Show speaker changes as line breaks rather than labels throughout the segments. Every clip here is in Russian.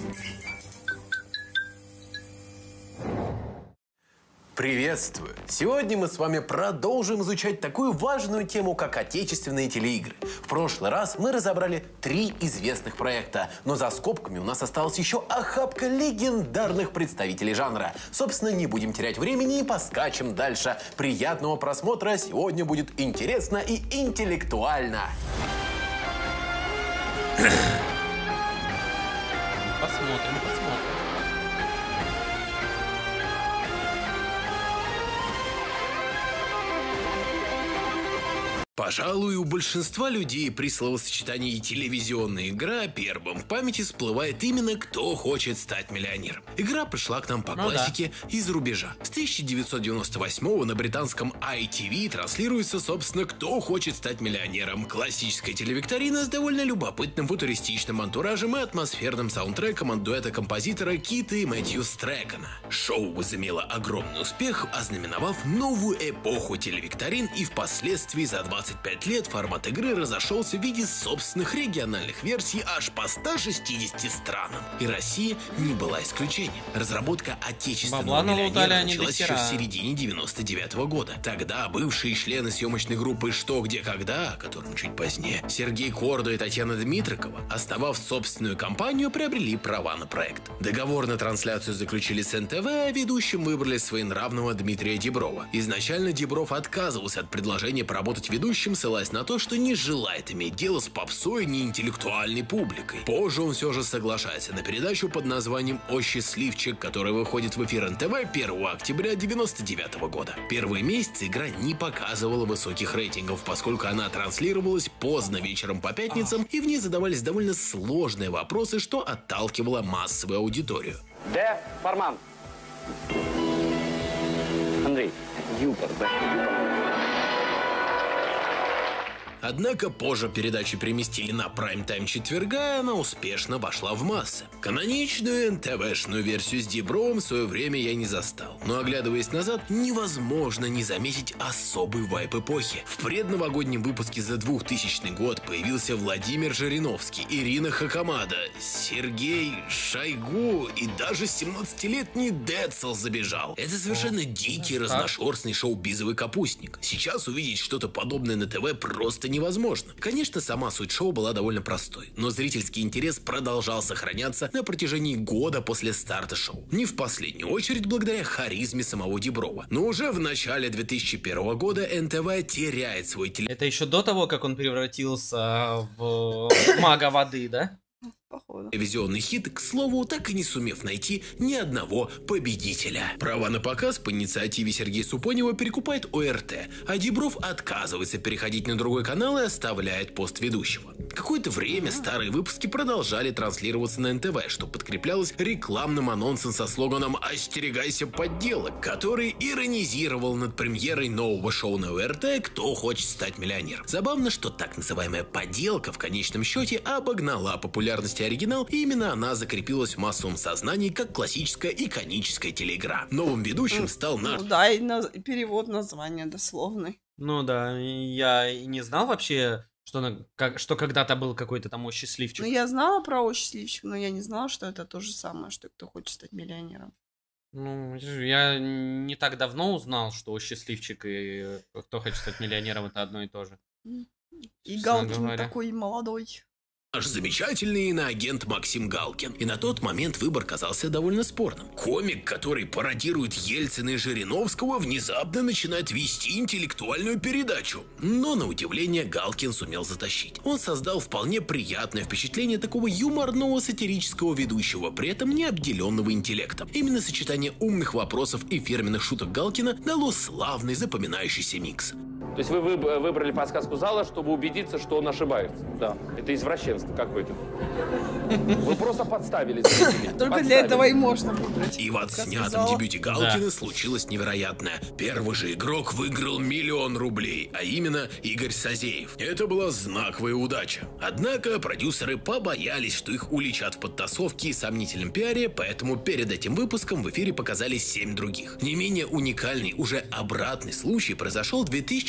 Приветствую! Сегодня мы с вами продолжим изучать такую важную тему, как отечественные телеигры. В прошлый раз мы разобрали 3 известных проекта, но за скобками у нас осталась еще охапка легендарных представителей жанра. Собственно, не будем терять времени и поскачем дальше. Приятного просмотра, сегодня будет интересно и интеллектуально.
Посмотрим.
Пожалуй, у большинства людей при словосочетании «телевизионная игра» первым в памяти всплывает именно «Кто хочет стать миллионером». Игра пришла к нам по классике из рубежа. С 1998 на британском ITV транслируется, собственно, «Кто хочет стать миллионером». Классическая телевикторина с довольно любопытным футуристичным антуражем и атмосферным саундтреком от дуэта композитора Кита и Мэтью Стрэкона. Шоу возымело огромный успех, ознаменовав новую эпоху телевикторин, и впоследствии за 25 лет формат игры разошелся в виде собственных региональных версий аж по 160 странам. И Россия не была исключением. Разработка отечественного миллионера началась еще в середине 99-го года. Тогда бывшие члены съемочной группы «Что, где, когда», которым чуть позднее, Сергей Кордо и Татьяна Дмитрикова, основав собственную компанию, приобрели права на проект. Договор на трансляцию заключили с НТВ, а ведущим выбрали своенравного Дмитрия Диброва. Изначально Дибров отказывался от предложения поработать ведущим, ссылаясь на то, что не желает иметь дело с попсой и неинтеллектуальной публикой. Позже он все же соглашается на передачу под названием «О счастливчик», которая выходит в эфир НТВ 1 октября 99 года. Первые месяцы игра не показывала высоких рейтингов, поскольку она транслировалась поздно вечером по пятницам, и в ней задавались довольно сложные вопросы, что отталкивало массовую аудиторию.
Де Форман. Андрей. Юпор, да.
Однако позже передачу переместили на прайм-тайм четверга, и она успешно вошла в массы. Каноничную НТВшную версию с Дибровым в свое время я не застал. Но оглядываясь назад, невозможно не заметить особый вайб эпохи. В предновогоднем выпуске за 2000 год появился Владимир Жириновский, Ирина Хакамада, Сергей Шойгу и даже 17-летний Децл забежал. Это совершенно дикий, разношерстный шоу-бизовый капустник. Сейчас увидеть что-то подобное на ТВ просто невозможно. Конечно, сама суть шоу была довольно простой, но зрительский интерес продолжал сохраняться на протяжении года после старта шоу. Не в последнюю очередь благодаря харизме самого Диброва. Но уже в начале 2001 года НТВ теряет свой телевизор.
Это еще до того, как он превратился в мага воды, да?
Походу.
Телевизионный хит, к слову, так и не сумев найти ни одного победителя. Права на показ по инициативе Сергея Супонева перекупает ОРТ, а Дибров отказывается переходить на другой канал и оставляет пост ведущего. Какое-то время старые выпуски продолжали транслироваться на НТВ, что подкреплялось рекламным анонсом со слоганом «Остерегайся подделок», который иронизировал над премьерой нового шоу на ОРТ «Кто хочет стать миллионером». Забавно, что так называемая подделка в конечном счете обогнала популярность оригинал, и именно она закрепилась в массовом сознании как классическая иконическая телеигра. Новым ведущим стал наш...
Ну да, и перевод названия дословный.
Ну да, я и не знал вообще, что когда-то был какой-то там «О счастливчик».
Ну я знала про «О счастливчик», но я не знала, что это то же самое, что «Кто хочет стать миллионером».
Ну, я не так давно узнал, что «О счастливчик» и «Кто хочет стать миллионером» — это одно и то же.
И Галкин такой молодой.
Наш замечательный иноагент Максим Галкин. И на тот момент выбор казался довольно спорным. Комик, который пародирует Ельцина и Жириновского, внезапно начинает вести интеллектуальную передачу. Но, на удивление, Галкин сумел затащить. Он создал вполне приятное впечатление такого юморного сатирического ведущего, при этом не обделенного интеллектом. Именно сочетание умных вопросов и фирменных шуток Галкина дало славный запоминающийся микс.
То есть вы выбрали подсказку зала, чтобы убедиться, что он ошибается? Да. Это извращенство какое-то. Вы просто подставили зрителей.
Только для этого и можно выбрать.
И в отснятом дебюте Галкина случилось невероятное. Первый же игрок выиграл 1 000 000 рублей, а именно Игорь Сазеев. Это была знаковая удача. Однако продюсеры побоялись, что их уличат в подтасовке и сомнительном пиаре, поэтому перед этим выпуском в эфире показали 7 других. Не менее уникальный, уже обратный случай произошел в 2004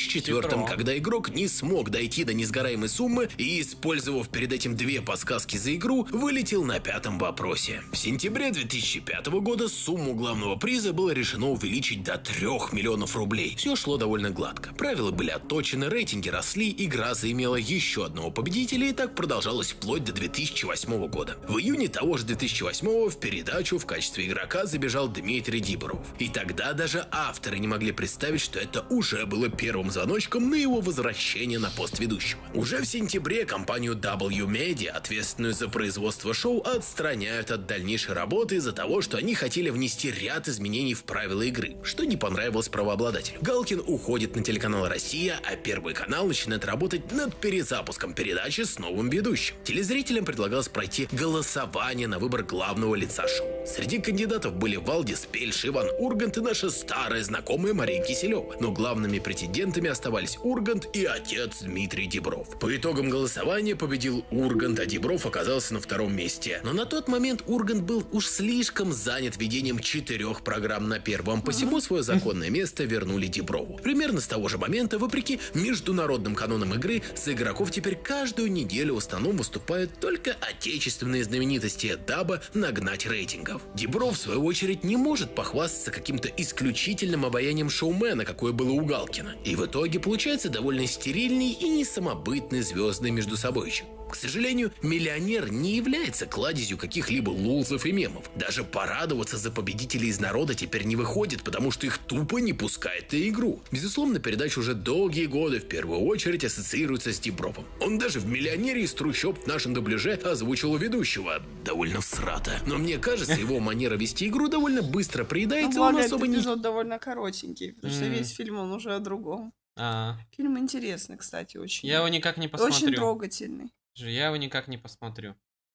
2004, когда игрок не смог дойти до несгораемой суммы и, использовав перед этим 2 подсказки за игру, вылетел на 5-м вопросе. В сентябре 2005 года сумму главного приза было решено увеличить до 3 миллионов рублей. Все шло довольно гладко. Правила были отточены, рейтинги росли, игра заимела еще одного победителя, и так продолжалось вплоть до 2008 года. В июне того же 2008 в передачу в качестве игрока забежал Дмитрий Дибров. И тогда даже авторы не могли представить, что это уже было первым звоночком на его возвращение на пост ведущего. Уже в сентябре компанию W Media, ответственную за производство шоу, отстраняют от дальнейшей работы из-за того, что они хотели внести ряд изменений в правила игры, что не понравилось правообладателю. Галкин уходит на телеканал «Россия», а Первый канал начинает работать над перезапуском передачи с новым ведущим. Телезрителям предлагалось пройти голосование на выбор главного лица шоу. Среди кандидатов были Валдис Пельш, Иван Ургант и наша старая знакомая Мария Киселева. Но главными претендентами оставались Ургант и отец Дмитрий Дибров. По итогам голосования победил Ургант, а Дибров оказался на 2-м месте. Но на тот момент Ургант был уж слишком занят ведением 4 программ на Первом, посему свое законное место вернули Диброву. Примерно с того же момента, вопреки международным канонам игры, за игроков теперь каждую неделю в основном выступают только отечественные знаменитости, дабы нагнать рейтингов. Дибров, в свою очередь, не может похвастаться каким-то исключительным обаянием шоумена, какое было у Галкина. И в итоге получается довольно стерильный и не самобытный звездный междусобойчик. К сожалению, «Миллионер» не является кладезью каких-либо лулзов и мемов. Даже порадоваться за победителей из народа теперь не выходит, потому что их тупо не пускает на игру. Безусловно, передача уже долгие годы в первую очередь ассоциируется с Дибровым. Он даже в «Миллионере» из трущоб в нашем дубляже озвучил ведущего. Довольно всрато. Но мне кажется, его манера вести игру довольно быстро приедается, он особо не...
эпизод довольно коротенький, потому что весь фильм он уже о другом. Фильм интересный, кстати, очень.
Я его никак не посмотрю.
Очень трогательный.
Я его никак не посмотрю.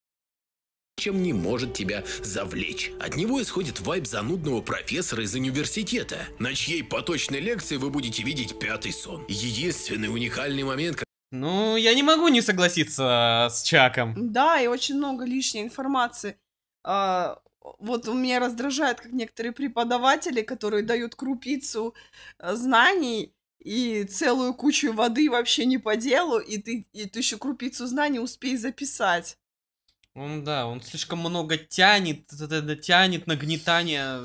Чем не может тебя завлечь. От него исходит вайб занудного профессора из университета, на чьей поточной лекции вы будете видеть 5-й сон. Единственный уникальный момент,
Ну, я не могу не согласиться с Чаком.
Да, и очень много лишней информации. Вот меня раздражает, как некоторые преподаватели, которые дают крупицу знаний и целую кучу воды вообще не по делу, и ты еще крупицу знаний успей записать.
Он слишком много тянет, нагнетание,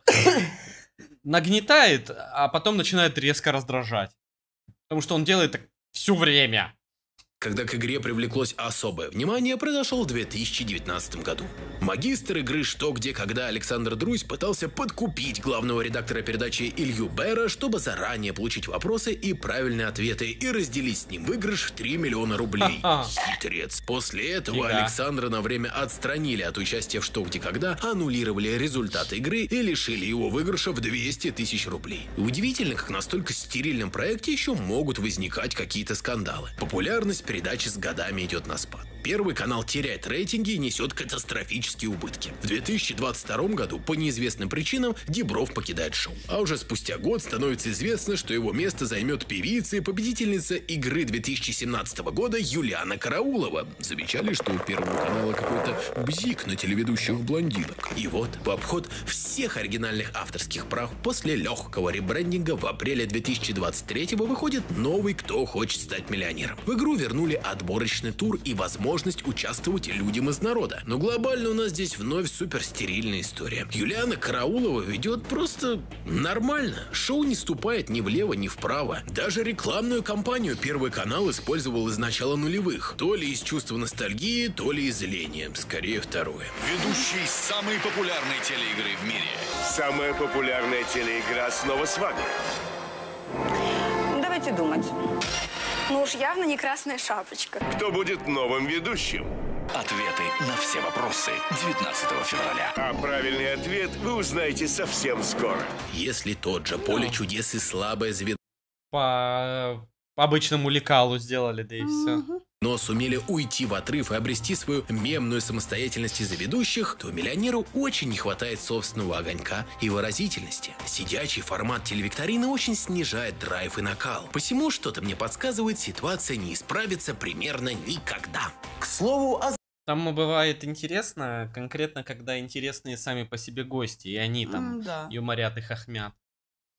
нагнетает, а потом начинает резко раздражать. Потому что он делает так все время.
когда к игре привлеклось особое внимание, произошел в 2019 году. Магистр игры «Что, где, когда» Александр Друзь пытался подкупить главного редактора передачи Илью Бера, чтобы заранее получить вопросы и правильные ответы и разделить с ним выигрыш в 3 миллиона рублей. Хитрец. После этого Александра на время отстранили от участия в «Что, где, когда», аннулировали результаты игры и лишили его выигрыша в 200 тысяч рублей. И удивительно, как на столько стерильном проекте еще могут возникать какие-то скандалы. Популярность передачи с годами идет на спад. Первый канал теряет рейтинги и несет катастрофические убытки. В 2022 году по неизвестным причинам Дибров покидает шоу. А уже спустя год становится известно, что его место займет певица и победительница игры 2017 года Юлиана Караулова. Замечали, что у Первого канала какой-то бзик на телеведущих блондинок. И вот, в обход всех оригинальных авторских прав, после легкого ребрендинга в апреле 2023 выходит новый «Кто хочет стать миллионером». В игру вернули отборочный тур и возможность участвовать людям из народа. Но глобально у нас здесь вновь суперстерильная история. Юлиана Караулова ведет просто нормально. Шоу не ступает ни влево, ни вправо. Даже рекламную кампанию Первый канал использовал из начала нулевых. То ли из чувства ностальгии, то ли из лени. Скорее второе.
Ведущий самой популярной телеигры в мире.
Самая популярная телеигра снова с вами.
Давайте думать. Ну уж явно не красная шапочка.
Кто будет новым ведущим?
Ответы на все вопросы 19 февраля.
А правильный ответ вы узнаете совсем скоро.
Если тот же «Поле чудес» и «Слабая звезда»
По обычному лекалу сделали, да и все.
но сумели уйти в отрыв и обрести свою мемную самостоятельность из-за ведущих, то миллионеру очень не хватает собственного огонька и выразительности. Сидячий формат телевикторины очень снижает драйв и накал. Посему что-то мне подсказывает, ситуация не исправится примерно никогда. К слову о...
Там бывает интересно, конкретно, когда интересные сами по себе гости, и они там юморят и хохмят.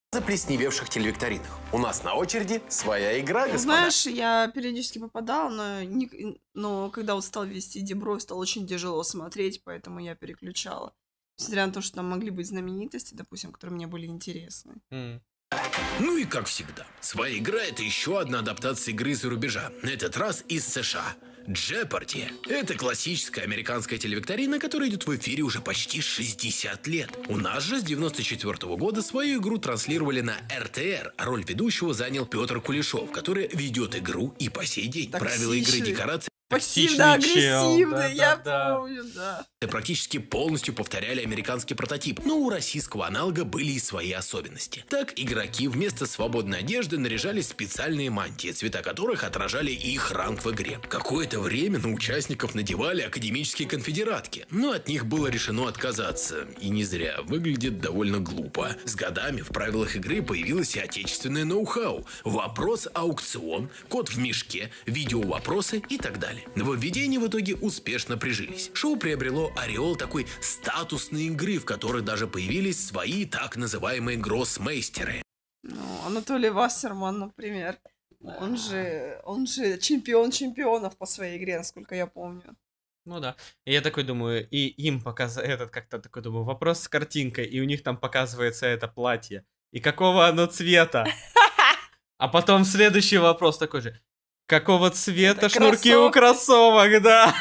заплесневевших телевикторинах. У нас на очереди своя игра, господа.
Знаешь, я периодически попадала, но когда вот стал вести Деброй, стало очень тяжело смотреть, поэтому я переключала. Несмотря на то, что там могли быть знаменитости, допустим, которые мне были интересны.
Ну и как всегда, своя игра — это еще одна адаптация игры из-за рубежа. На этот раз из США. Jeopardy. Это классическая американская телевикторина, которая идет в эфире уже почти 60 лет. У нас же с 94 года свою игру транслировали на РТР, а роль ведущего занял Петр Кулешов, который ведет игру и по сей день. Правила игры, декорации...
Пассивно-агрессивно, я помню, да.
Практически полностью повторяли американский прототип, но у российского аналога были и свои особенности. Так, игроки вместо свободной одежды наряжались в специальные мантии, цвета которых отражали их ранг в игре. Какое-то время на участников надевали академические конфедератки, но от них было решено отказаться. И не зря, выглядит довольно глупо. С годами в правилах игры появилось и отечественное ноу-хау. Вопрос-аукцион, код в мешке, видео-вопросы и так далее. Нововведения в итоге успешно прижились. Шоу приобрело ореол такой статусной игры, в которой даже появились свои так называемые гроссмейстеры.
Ну, Анатолий Вассерман, например. Он же чемпион чемпионов по своей игре, насколько я помню.
Ну да. И я такой думаю, и им показывает как-то такой думаю, вопрос с картинкой, и у них там показывается это платье. И какого оно цвета? А потом следующий вопрос такой же. Какого цвета
это
шнурки у кроссовок, да?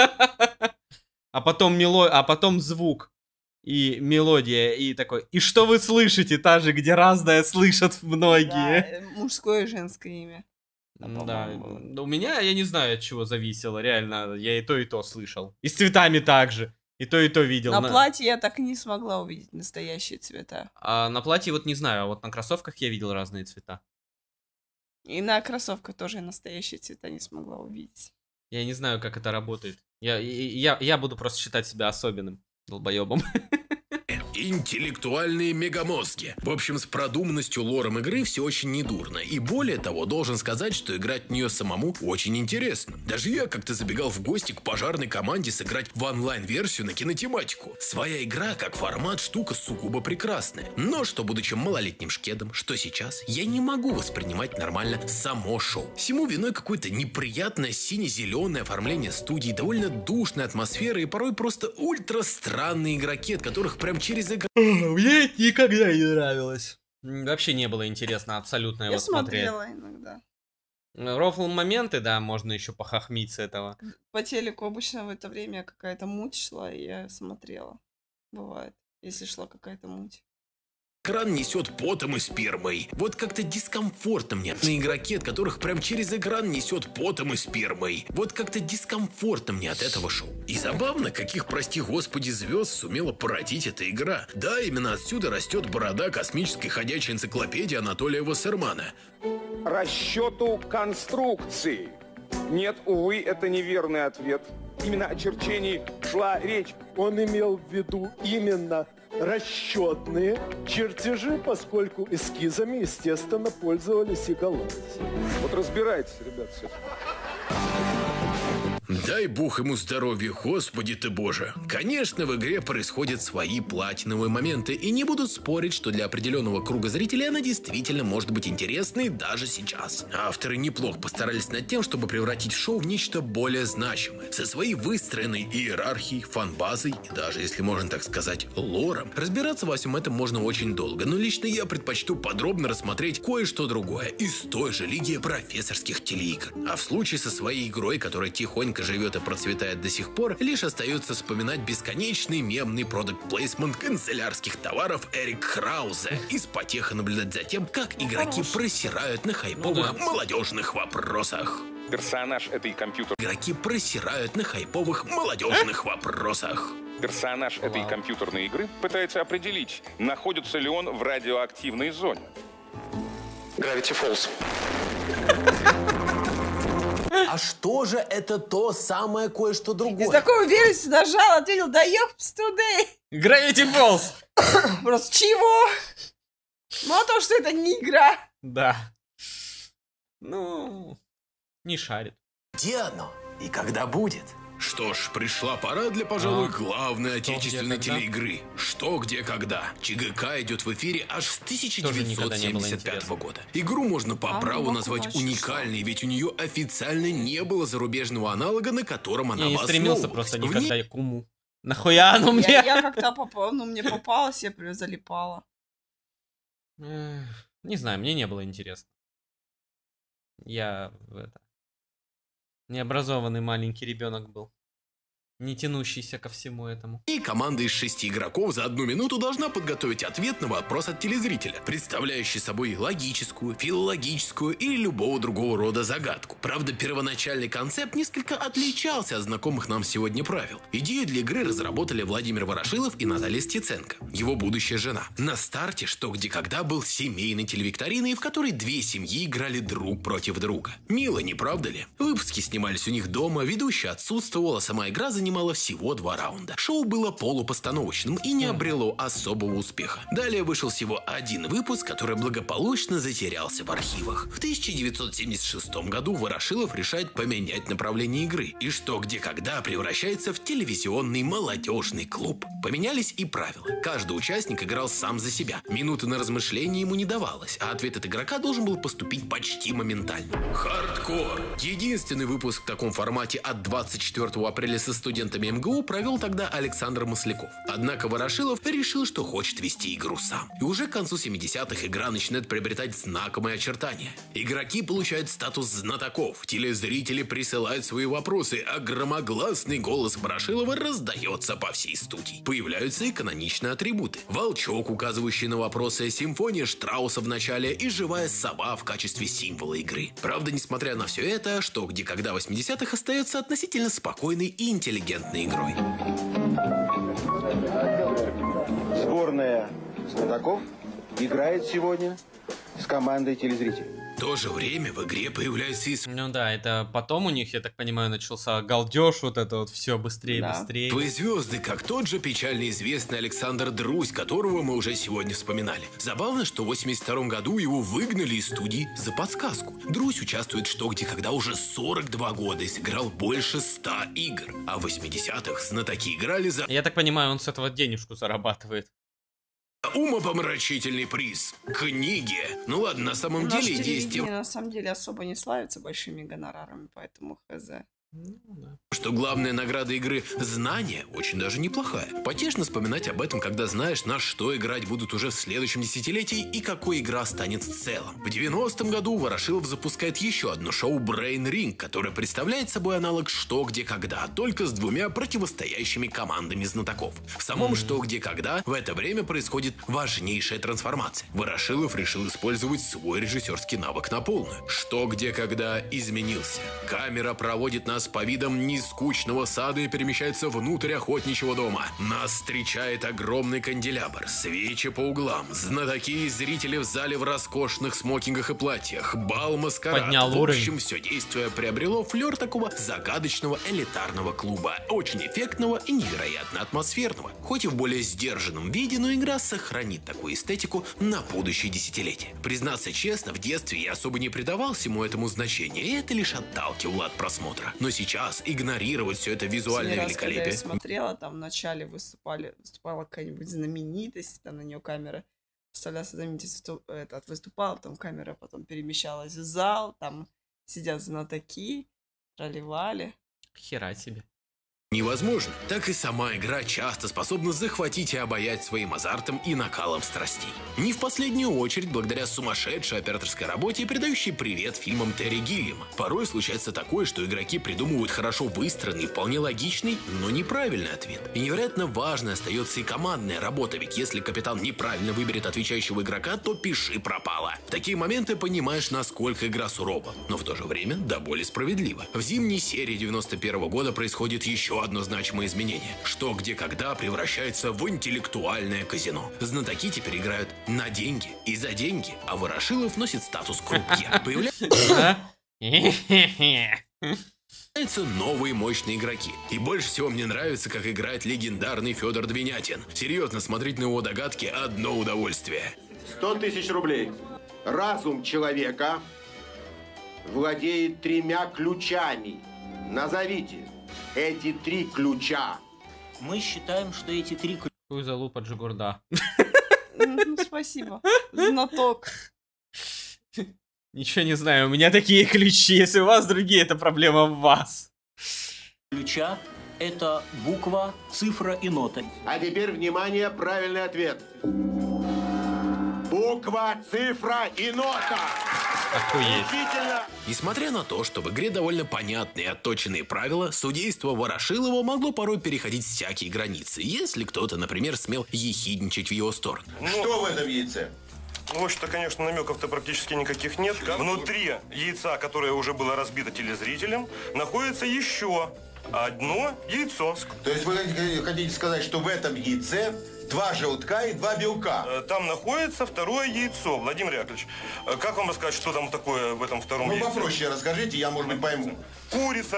А потом звук и мелодия, и такой. И что вы слышите? Та же, где разное слышат многие.
Да, мужское и женское имя.
Да, у меня, я не знаю, от чего зависело, реально, я и то слышал. И с цветами также, и то видел.
На платье я так и не смогла увидеть настоящие цвета.
А на платье вот не знаю, а вот на кроссовках я видел разные цвета.
И на кроссовках тоже настоящие цвета не смогла увидеть.
Я не знаю, как это работает. Я буду просто считать себя особенным долбоебом.
Интеллектуальные мегамозги. В общем, с продуманностью лором игры все очень недурно. И более того, должен сказать, что играть в нее самому очень интересно. Даже я как-то забегал в гости к пожарной команде сыграть в онлайн-версию на кинотематику. Своя игра, как формат, штука сугубо прекрасная. Но что, будучи малолетним шкедом, что сейчас, я не могу воспринимать нормально само шоу. Всему виной какое-то неприятное сине-зеленое оформление студии, довольно душная атмосфера и порой просто ультра странные игроки, от которых прям через
Мне это никогда не нравилось. Вообще не было интересно абсолютно его смотреть.
Я смотрела иногда.
Рофл моменты, да, можно еще похохмить с этого.
По телеку обычно в это время какая-то муть шла, и я смотрела. Бывает, если шла какая-то муть.
Экран несет потом и спермой. Вот как-то дискомфортно мне. На игроке, от которых прям через экран несет потом и спермой. Вот как-то дискомфортно мне от этого шоу. И забавно, каких, прости господи, звезд сумела породить эта игра. Да, именно отсюда растет борода космической ходячей энциклопедии Анатолия Вассермана.
Расчету конструкции. Нет, увы, это неверный ответ. Именно о черчении шла речь.
Он имел в виду именно расчетные чертежи, поскольку эскизами, естественно, пользовались и голландцы.
Вот разбирайтесь, ребят, с этим.
Дай бог ему здоровья, господи ты боже. Конечно, в игре происходят свои платиновые моменты, и не буду спорить, что для определенного круга зрителей она действительно может быть интересной даже сейчас. Авторы неплохо постарались над тем, чтобы превратить шоу в нечто более значимое, со своей выстроенной иерархией, фан-базой и даже, если можно так сказать, лором. Разбираться во всем этом можно очень долго, но лично я предпочту подробно рассмотреть кое-что другое из той же лиги профессорских телеигр. А в случае со своей игрой, которая тихонько живет и процветает до сих пор, лишь остается вспоминать бесконечный мемный продакт-плейсмент канцелярских товаров Эрик Краузе и с потехой наблюдать за тем, как игроки просирают на хайповых молодежных вопросах.
Персонаж этой
Игроки просирают на хайповых молодежных вопросах.
Персонаж этой компьютерной игры пытается определить, находится ли он в радиоактивной зоне.
Gravity Falls.
А что же это то самое кое-что другое?
Из такой уверенности нажал, ответил, да ёпс тудей.
Gravity Falls!
Просто чего? Мало того, что это не игра.
Да. Ну, не шарит.
Где оно? И когда будет? Что ж, пришла пора для, пожалуй, главной отечественной телеигры. Что, где, когда. ЧГК идет в эфире аж с
Тоже никогда не было
1975
интересно.
года. Игру можно по праву назвать уникальной, ведь у нее официально не было зарубежного аналога, на котором она
Я не стремился
основывалась.
просто
В
никогда
ней
к уму. Нахуя оно мне?
Я как-то мне попалось, я прям залипала.
Не знаю, мне не было интересно. Я необразованный маленький ребенок был. Не тянущийся ко всему этому.
И команда из 6 игроков за 1 минуту должна подготовить ответ на вопрос от телезрителя, представляющий собой логическую, филологическую или любого другого рода загадку. Правда, первоначальный концепт несколько отличался от знакомых нам сегодня правил. Идею для игры разработали Владимир Ворошилов и Наталья Стеценко, его будущая жена. На старте «Что, где, когда» был семейной телевикториной, в которой 2 семьи играли друг против друга. Мило, не правда ли? Выпуски снимались у них дома, ведущая отсутствовала, сама игра занимала всего 2 раунда. Шоу было полупостановочным и не обрело особого успеха. Далее вышел всего 1 выпуск, который благополучно затерялся в архивах. В 1976 году Ворошилов решает поменять направление игры, и «Что, где, когда» превращается в телевизионный молодежный клуб. Поменялись и правила. Каждый участник играл сам за себя. Минуты на размышление ему не давалось, а ответ от игрока должен был поступить почти моментально. Хардкор. Единственный выпуск в таком формате от 24 апреля со студентами МГУ провел тогда Александр Масляков. Однако Ворошилов решил, что хочет вести игру сам. И уже к концу 70-х игра начинает приобретать знакомые очертания. Игроки получают статус знатоков, телезрители присылают свои вопросы, а громогласный голос Ворошилова раздается по всей студии. Появляются и каноничные атрибуты. Волчок, указывающий на вопросы, симфония Штрауса в начале и живая сова в качестве символа игры. Правда, несмотря на все это, «Что, где, когда» 80-х остается относительно спокойной и интеллигентной игрой.
Сборная знатоков играет сегодня с командой телезрителей.
В то же время в игре появляются и...
Ну да, это потом у них, я так понимаю, начался галдеж, вот это вот все быстрее, быстрее.
Твои звезды, как тот же печально известный Александр Друзь, которого мы уже сегодня вспоминали. Забавно, что в 82 году его выгнали из студии за подсказку. Друзь участвует в «Что, где, когда» уже 42 года и сыграл больше 100 игр. А в 80-х знатоки играли за...
Я так понимаю, он с этого денежку зарабатывает.
Умопомрачительный приз. Книги. Ну ладно, на самом деле идея с тем,
на самом деле особо не славится большими гонорарами, поэтому хз.
что главная награда игры – знание, очень даже неплохая. Потешно вспоминать об этом, когда знаешь, на что играть будут уже в следующем десятилетии и какой игра станет в целом. В 90-м году Ворошилов запускает еще одно шоу Brain Ring, которое представляет собой аналог «Что, где, когда», только с 2 противостоящими командами знатоков. В самом «Что, где, когда» в это время происходит важнейшая трансформация. Ворошилов решил использовать свой режиссерский навык на полную. «Что, где, когда» изменился. Камера проводит нас по видам нескучного сада и перемещается внутрь охотничьего дома. Нас встречает огромный канделябр, свечи по углам, знатоки и зрители в зале в роскошных смокингах и платьях, бал-маскарад.
Поднял
в
уровень.
общем, все действие приобрело флер такого загадочного элитарного клуба, очень эффектного и невероятно атмосферного. Хоть и в более сдержанном виде, но игра сохранит такую эстетику на будущее десятилетие. Признаться честно, в детстве я особо не придавал всему этому значения, и это лишь отталкивало от просмотра. Но сейчас игнорировать все это визуальное великолепие.
Когда я смотрела, там в начале выступала какая-нибудь знаменитость, там на нее камера вставлялась, знаменитость выступала, там камера потом перемещалась в зал, там сидят знатоки, проливали.
Хера себе.
Невозможно, так и сама игра часто способна захватить и обаять своим азартом и накалом страстей. Не в последнюю очередь благодаря сумасшедшей операторской работе, передающей привет фильмам Терри Гиллиама. Порой случается такое, что игроки придумывают хорошо выстроенный, вполне логичный, но неправильный ответ. И невероятно важной остается и командная работа, ведь если капитан неправильно выберет отвечающего игрока, то пиши пропало. В такие моменты понимаешь, насколько игра сурова, но в то же время до боли справедлива. В зимней серии 91 года происходит еще одно значимое изменение. «Что, где, когда» превращается в интеллектуальное казино. Знатоки теперь играют на деньги и за деньги, а Ворошилов носит статус крупье. Появляются новые мощные игроки. И больше всего мне нравится, как играет легендарный Федор Двинятин. Серьезно, смотреть на его догадки – одно удовольствие.
100 тысяч рублей. Разум человека владеет 3 ключами. Назовите эти 3 ключа.
Мы считаем, что эти 3 ключа
Хуй залупа Джигурда.
Спасибо. Знаток.
Ничего не знаю, у меня такие ключи. Если у вас другие, это проблема в вас.
Ключа — это буква, цифра и нота.
А теперь, внимание, правильный ответ. Буква, цифра и нота.
Охуеть.
Несмотря на то, что в игре довольно понятные и отточенные правила, судейство Ворошилова могло порой переходить всякие границы, если кто-то, например, смел ехидничать в его сторону.
Что в этом яйце?
Ну, в общем-то, конечно, намеков-то практически никаких нет. Внутри яйца, которое уже было разбито телезрителем, находится еще одно яйцо.
То есть вы хотите сказать, что в этом яйце 2 желтка и 2 белка?
Там находится второе яйцо, Владимир Яковлевич. Как вам рассказать, что там такое в этом втором яйце?
Ну, попроще расскажите, я, может быть, пойму.
Курица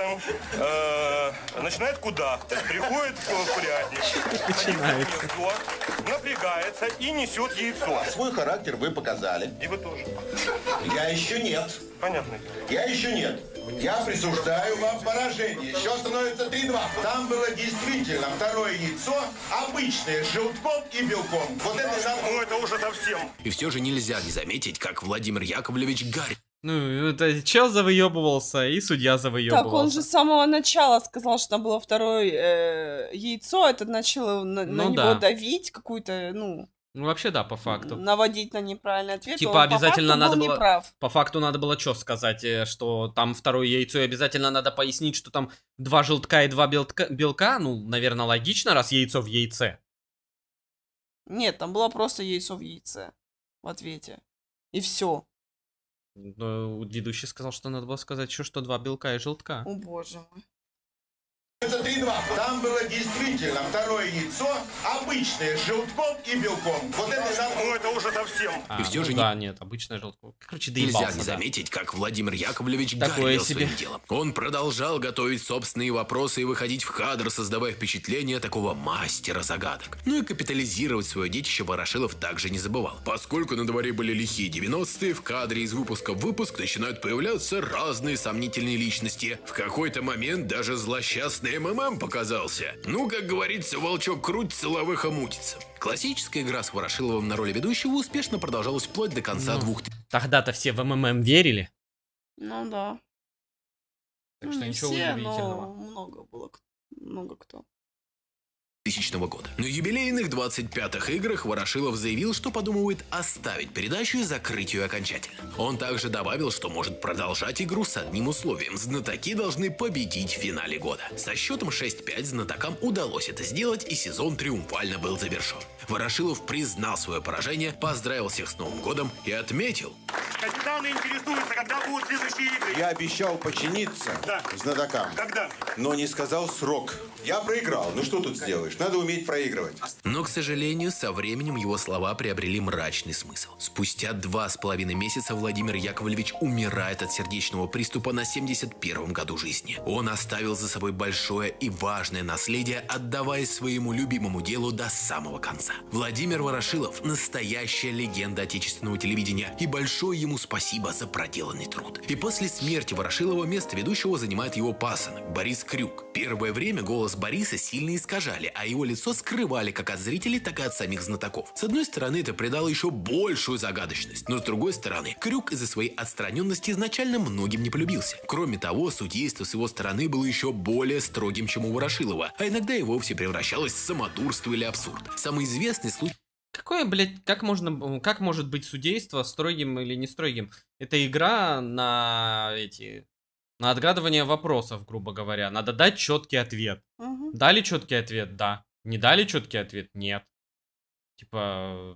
начинает кудахтать, приходит в курятник, напрягается и несет яйцо.
Свой характер вы показали.
И вы тоже.
Я еще нет.
Понятно.
Я еще нет. Я присуждаю вам поражение. Еще становится 3-2. Там было действительно второе яйцо, обычное, с желтком и белком. Вот это надо...
Ну, это уже совсем.
И все же нельзя не заметить, как Владимир Яковлевич Гарь.
Ну, это чел завыебывался, и судья завыебывался.
Так, он же с самого начала сказал, что там было второе яйцо, это начало на него давить, какую-то,
Ну, вообще, да, по факту.
Наводить на неправильный ответ.
Типа,
он
обязательно надо было...
Неправ.
По факту надо было что сказать, что там второе яйцо, и обязательно надо пояснить, что там 2 желтка и 2 белка. Ну, наверное, логично, раз яйцо в яйце.
Нет, там было просто яйцо в яйце в ответе. И все.
Но ведущий сказал, что надо было сказать еще, что 2 белка и желтка.
О, боже мой.
Это 3-2. Там было действительно второе яйцо, обычное, с желтком и белком. Вот это надо...
Ну, это уже совсем.
И все же
да, нет, обычное желтко. Короче, доебался.
Нельзя не заметить, как Владимир Яковлевич
Такое
горел
себе.
своим делом. Он продолжал готовить собственные вопросы и выходить в кадр, создавая впечатление такого мастера загадок. Ну и капитализировать свое детище Ворошилов также не забывал. Поскольку на дворе были лихие 90-е, в кадре из выпуска в выпуск начинают появляться разные сомнительные личности. В какой-то момент даже злосчастный МММ показался. Ну, как говорится, волчок крутится, лавыха мутится. Классическая игра с Ворошиловым на роли ведущего успешно продолжалась вплоть до конца 2000-х.
Тогда-то все в МММ верили.
Ну да.
Так что
не
ничего
все,
удивительного.
но много было, много кто.
2000 года. На юбилейных 25-х играх Ворошилов заявил, что подумывает оставить передачу и закрыть ее окончательно. Он также добавил, что может продолжать игру с одним условием. Знатоки должны победить в финале года. Со счетом 6-5 знатокам удалось это сделать, и сезон триумфально был завершен. Ворошилов признал свое поражение, поздравил всех с Новым годом и отметил:
Капитаны интересуются, когда будут следующие игры.
Я обещал подчиниться знатокам.
Когда?
Но не сказал срок. Я проиграл. Ну что тут сделаешь? Надо уметь проигрывать.
Но, к сожалению, со временем его слова приобрели мрачный смысл. Спустя 2,5 месяца Владимир Яковлевич умирает от сердечного приступа на 71-м году жизни. Он оставил за собой большое и важное наследие, отдаваясь своему любимому делу до самого конца. Владимир Ворошилов – настоящая легенда отечественного телевидения, и большое ему спасибо за проделанный труд. И после смерти Ворошилова место ведущего занимает его пасынок Борис Крюк. Первое время голос Бориса сильно искажали, а его лицо скрывали как от зрителей, так и от самих знатоков. С одной стороны, это придало еще большую загадочность, но с другой стороны, Крюк из-за своей отстраненности изначально многим не полюбился. Кроме того, судейство с его стороны было еще более строгим, чем у Ворошилова, а иногда и вовсе превращалось в самодурство или абсурд. Самый известный случай...
Какое, блядь, как может быть судейство строгим или не строгим? Это игра на на отгадывание вопросов, грубо говоря. Надо дать четкий ответ.
Угу.
Дали четкий ответ? Да. Не дали четкий ответ? Нет. Типа...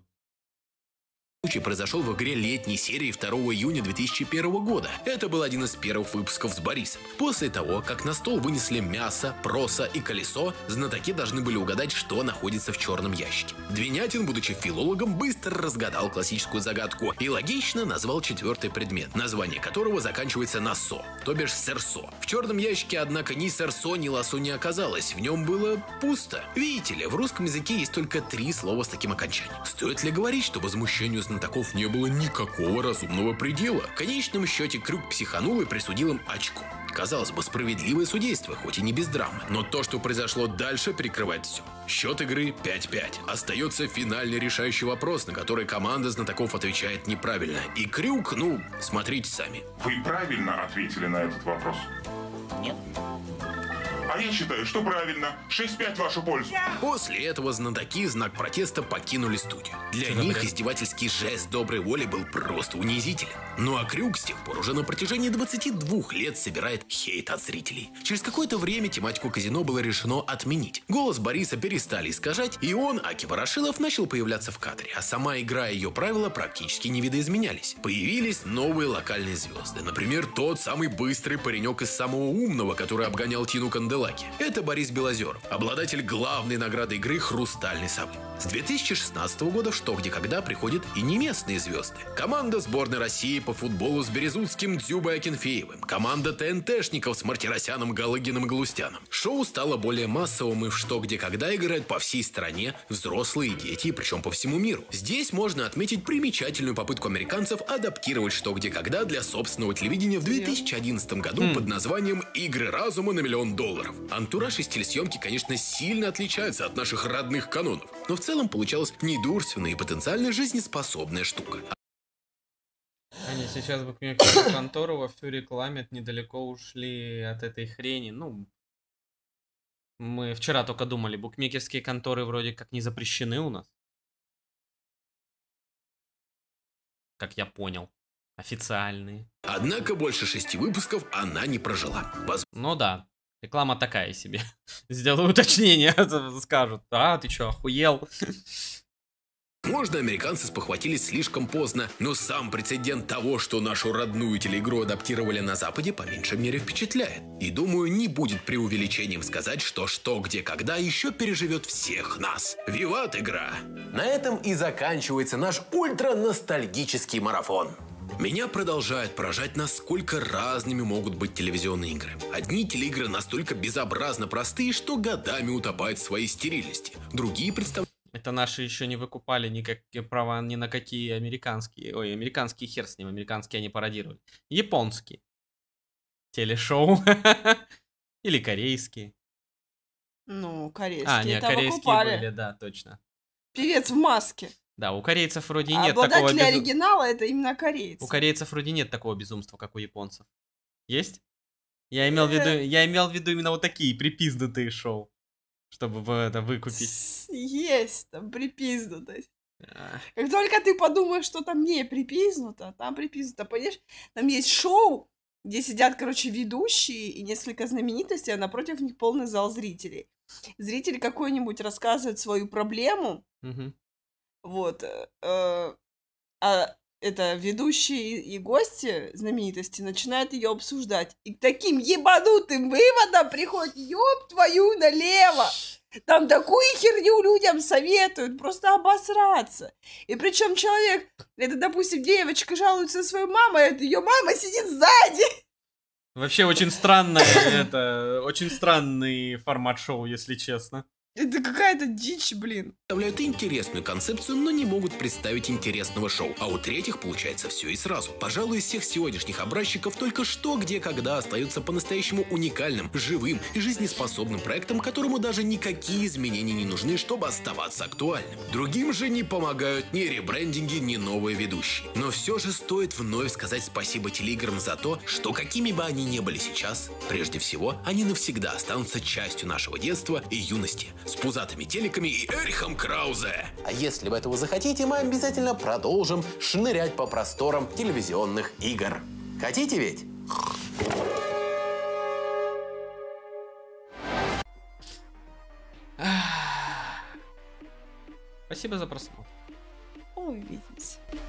Случай произошел в игре летней серии 2 июня 2001 года. Это был один из первых выпусков с Борисом. После того, как на стол вынесли мясо, проса и колесо, знатоки должны были угадать, что находится в черном ящике. Двинятин, будучи филологом, быстро разгадал классическую загадку и логично назвал 4-й предмет, название которого заканчивается на «со», то бишь «серсо». В черном ящике, однако, ни серсо, ни лосо не оказалось. В нем было пусто. Видите ли, в русском языке есть только 3 слова с таким окончанием. Стоит ли говорить, что возмущению знатоков знатоков не было никакого разумного предела. В конечном счете Крюк психанул и присудил им очко. Казалось бы, справедливое судейство, хоть и не без драмы. Но то, что произошло дальше, прикрывает все. Счет игры 5-5. Остается финальный решающий вопрос, на который команда знатоков отвечает неправильно. И Крюк, смотрите сами.
Вы правильно ответили на этот вопрос?
Нет.
А я считаю, что правильно. 6-5 в вашу пользу.
После этого знатоки в знак протеста покинули студию. Для них издевательский жест доброй воли был просто унизителен. Ну а Крюк с тех пор уже на протяжении 22 лет собирает хейт от зрителей. Через какое-то время тематику казино было решено отменить. Голос Бориса перестали искажать, и он, Аки Ворошилов, начал появляться в кадре. А сама игра и ее правила практически не видоизменялись. Появились новые локальные звезды. Например, тот самый быстрый паренек из самого умного, который обгонял Тину Канделаки. Это Борис Белозеров, обладатель главной награды игры «Хрустальной совы». С 2016 года в «Что, где, когда» приходят и не местные звезды. Команда сборной России по футболу с Березутским, Дзюбой Акинфеевым. Команда ТНТшников с Мартиросяном, Галыгиным и Галустяном. Шоу стало более массовым, и в «Что, где, когда» играют по всей стране взрослые и дети, причем по всему миру. Здесь можно отметить примечательную попытку американцев адаптировать «Что, где, когда» для собственного телевидения в 2011 году под названием «Игры разума на $1 миллион». Антураж и стиль съемки, конечно, сильно отличаются от наших родных канонов, но в целом получалась недурственная и потенциально жизнеспособная штука.
Они сейчас букмекерскую контору вовсю рекламят, недалеко ушли от этой хрени. Мы вчера только думали, букмекерские конторы вроде как не запрещены у нас. Как я понял. Официальные.
Однако больше 6 выпусков она не прожила.
Ну да. Реклама такая себе. Сделаю уточнение, скажут. А, ты чё, охуел?
Возможно, американцы спохватились слишком поздно, но сам прецедент того, что нашу родную телеигру адаптировали на Западе, по меньшей мере впечатляет. И думаю, не будет преувеличением сказать, что «Что, где, когда» еще переживет всех нас. Виват игра! На этом и заканчивается наш ультра-ностальгический марафон. Меня продолжает поражать, насколько разными могут быть телевизионные игры. Одни телеигры настолько безобразно простые, что годами утопают в своей стерильности. Другие представляют...
Это наши еще не выкупали никакие права ни на какие американские. Ой, американские хер с ним, американские они пародировали. Японские. Телешоу. Или корейские.
Корейские это
корейские
выкупали.
были, да, точно.
Певец в маске.
Да, у корейцев вроде и нет такого...
Обладатели оригинала это именно корейцы.
У корейцев вроде нет такого безумства, как у японцев. Есть? Я имел в виду именно вот такие припиздатые шоу. Чтобы это выкупить.
Есть там припиздатость. Как только ты подумаешь, что там не припизнуто, там припизнуто. Понимаешь, там есть шоу, где сидят, ведущие и несколько знаменитостей, а напротив них полный зал зрителей. Зритель какой-нибудь рассказывает свою проблему, это ведущие и гости знаменитости начинают ее обсуждать. И к таким ебанутым выводам приходит, ёб твою налево. Там такую херню людям советуют, просто обосраться. И причем человек, это, допустим, девочка жалуется на свою маму, а это ее мама сидит сзади.
Вообще очень очень странный формат шоу, если честно.
Это какая-то дичь, блин.
Представляют интересную концепцию, но не могут представить интересного шоу. А у третьих получается все и сразу. Пожалуй, из всех сегодняшних образчиков только «Что, где, когда» остается по-настоящему уникальным, живым и жизнеспособным проектом, которому даже никакие изменения не нужны, чтобы оставаться актуальным. Другим же не помогают ни ребрендинги, ни новые ведущие. Но все же стоит вновь сказать спасибо телеиграм за то, что какими бы они ни были сейчас, прежде всего, они навсегда останутся частью нашего детства и юности. С пузатыми телеками и Эрихом Краузе. А если вы этого захотите, мы обязательно продолжим шнырять по просторам телевизионных игр. Хотите ведь?
Спасибо за просмотр.
Увидимся.